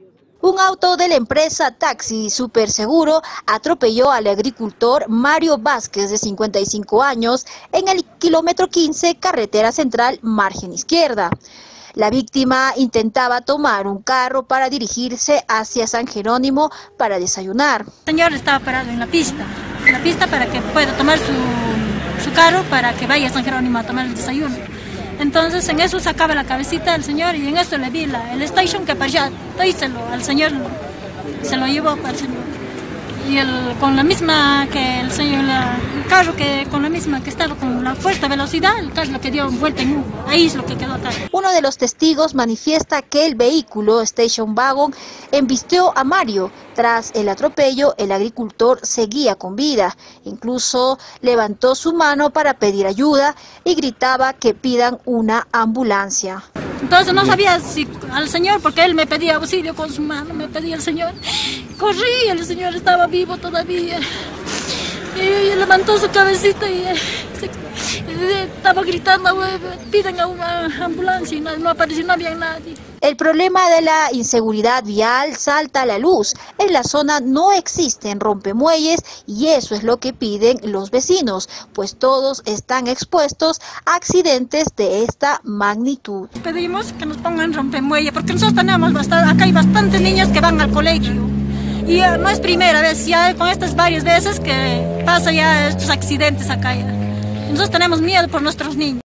Un auto de la empresa Taxi Super Seguro atropelló al agricultor Mario Vázquez, de 55 años, en el kilómetro 15, carretera central, margen izquierda. La víctima intentaba tomar un carro para dirigirse hacia San Jerónimo para desayunar. El señor estaba parado en la pista para que pueda tomar su carro para que vaya a San Jerónimo a tomar el desayuno. Entonces en eso sacaba la cabecita del señor y en eso le vi el station que para allá, al señor se lo llevó para el señor. Y con la misma que el señor, el carro que con la misma que estaba con la fuerte velocidad, el carro lo que dio vuelta en U, ahí es lo que quedó acá. Uno de los testigos manifiesta que el vehículo Station Wagon embistió a Mario. Tras el atropello, el agricultor seguía con vida. Incluso levantó su mano para pedir ayuda y gritaba que pidan una ambulancia. Entonces no sabía si al señor, porque él me pedía auxilio con su mano, me pedía el señor. Corrí, el señor estaba vivo todavía. Y levantó su cabecita y estaba gritando, pidan a una ambulancia, y no apareció, no había nadie. El problema de la inseguridad vial salta a la luz. En la zona no existen rompemuelles y eso es lo que piden los vecinos, pues todos están expuestos a accidentes de esta magnitud. Pedimos que nos pongan rompemuelle porque nosotros tenemos acá hay bastantes niños que van al colegio y no es primera vez, ya con estas varias veces que pasa ya estos accidentes acá ya. Nosotros tenemos miedo por nuestros niños.